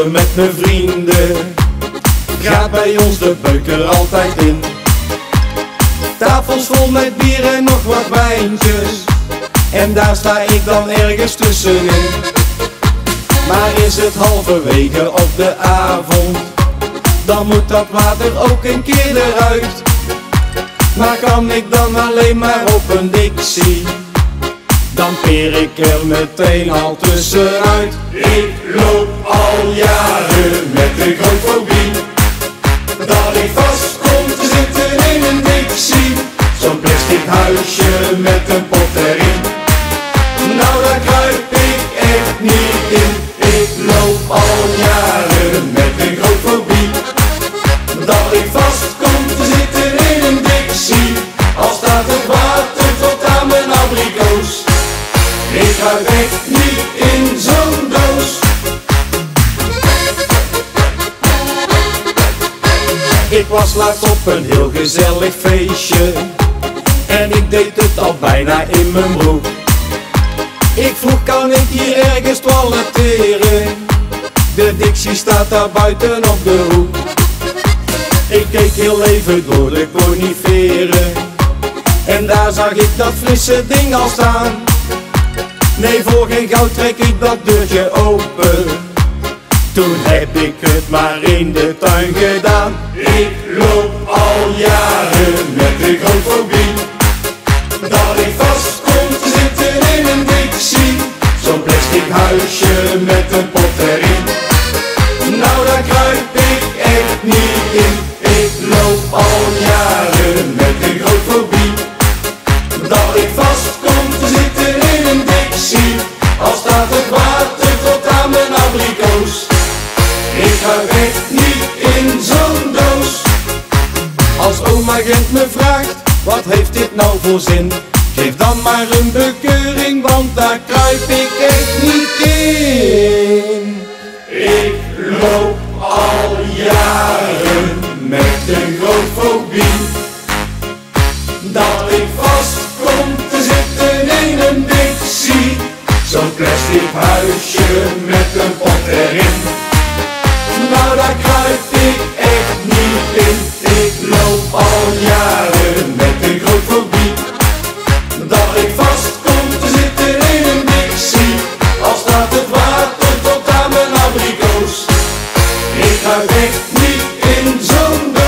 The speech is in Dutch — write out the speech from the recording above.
samen met mijn vrienden gaat bij ons de beuker altijd in. Tafels vol met bier en nog wat wijntjes, en daar sta ik dan ergens tussenin. Maar is het halverwege op de avond, dan moet dat water ook een keer eruit. Maar kan ik dan alleen maar op een Dixie, dan peer ik er meteen al tussenuit. Ik loop al jaren met de grofobie, dat ik vast kom te zitten in een Dixie. Zo'n plastic huisje met een pot erin, nou daar kruip ik echt niet in. Ik loop al jaren met een grofobie, dat ik vast kom te zitten in een Dixie. Al staat het water tot aan mijn abrikoos, ik ga echt niet in zo'n doos. Ik was laatst op een heel gezellig feestje, en ik deed het al bijna in mijn broek. Ik vroeg, kan ik hier ergens toiletteren? De Dixie staat daar buiten op de hoek. Ik keek heel even door de coniferen, en daar zag ik dat frisse ding al staan. Nee, voor geen goud trek ik dat deurtje open. Toen heb ik het maar in de tuin gedaan. Ik loop al jaren met de grofobie, dat ik vast kom te zitten in een Dixie. Zo'n plastic huisje met een pot erin, nou daar kruip ik echt niet in. Ik loop al jaren met de grofobie, dat ik vast kom te zitten in een Dixie. Al staat het water tot aan mijn abrikoos, ik ga echt niet in zo'n doos. Als oma Gent me vraagt, wat heeft dit nou voor zin? Geef dan maar een bekeuring, want daar kruip ik echt niet in. Ik loop al jaren met een grofobie, dat ik vast kom te zitten in een Dixie. Zo'n plastic huisje met een pot erin, nou daar kruip ik echt niet in. Ik loop al jaren met een grofobie, dat ik vast kom te zitten in een Dixie. Al staat het water tot aan mijn abrikoos, ik ga echt niet in zo'n